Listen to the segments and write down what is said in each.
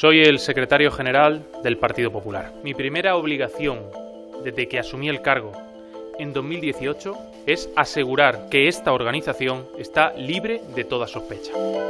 Soy el secretario general del Partido Popular. Mi primera obligación desde que asumí el cargo en 2018 es asegurar que esta organización está libre de toda sospecha.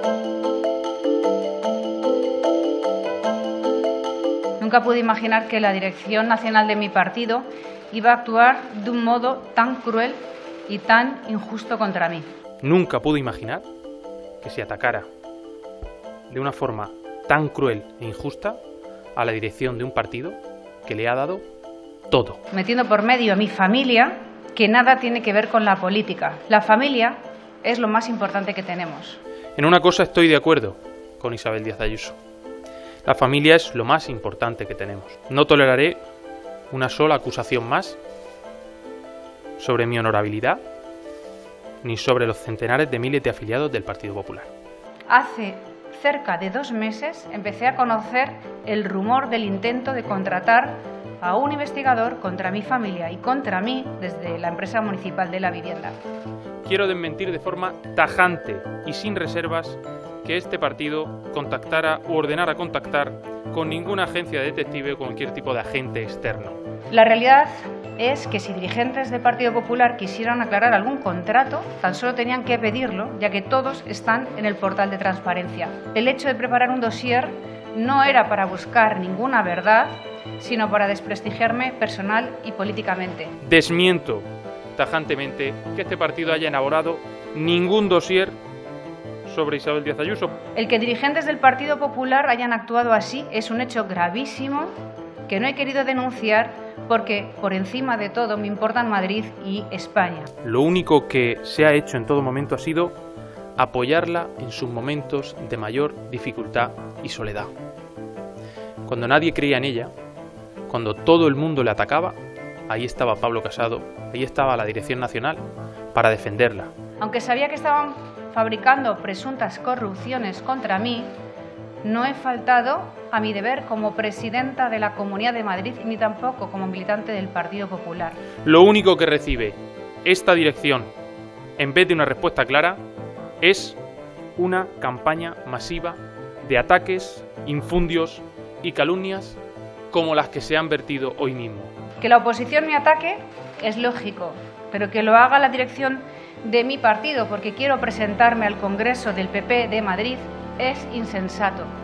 Nunca pude imaginar que la dirección nacional de mi partido iba a actuar de un modo tan cruel y tan injusto contra mí. Nunca pude imaginar que se atacara de una forma tan cruel e injusta a la dirección de un partido que le ha dado todo. Metiendo por medio a mi familia, que nada tiene que ver con la política. La familia es lo más importante que tenemos. En una cosa estoy de acuerdo con Isabel Díaz Ayuso. La familia es lo más importante que tenemos. No toleraré una sola acusación más sobre mi honorabilidad ni sobre los centenares de miles de afiliados del Partido Popular. Hace cerca de 2 meses empecé a conocer el rumor del intento de contratar a un investigador contra mi familia y contra mí desde la empresa municipal de la vivienda. Quiero desmentir de forma tajante y sin reservas que este partido contactara u ordenara contactar con ninguna agencia de detective o cualquier tipo de agente externo. La realidad es que si dirigentes del Partido Popular quisieran aclarar algún contrato, tan solo tenían que pedirlo, ya que todos están en el portal de transparencia. El hecho de preparar un dossier no era para buscar ninguna verdad, sino para desprestigiarme personal y políticamente. Desmiento tajantemente que este partido haya elaborado ningún dossier sobre Isabel Díaz Ayuso. El que dirigentes del Partido Popular hayan actuado así es un hecho gravísimo que no he querido denunciar porque, por encima de todo, me importan Madrid y España. Lo único que se ha hecho en todo momento ha sido apoyarla en sus momentos de mayor dificultad y soledad. Cuando nadie creía en ella, cuando todo el mundo le atacaba, ahí estaba Pablo Casado, ahí estaba la Dirección Nacional para defenderla. Aunque sabía que estaban fabricando presuntas corrupciones contra mí, no he faltado a mi deber como presidenta de la Comunidad de Madrid ni tampoco como militante del Partido Popular. Lo único que recibe esta dirección, en vez de una respuesta clara, es una campaña masiva de ataques, infundios y calumnias como las que se han vertido hoy mismo. Que la oposición me ataque es lógico, pero que lo haga la dirección de mi partido porque quiero presentarme al Congreso del PP de Madrid es insensato.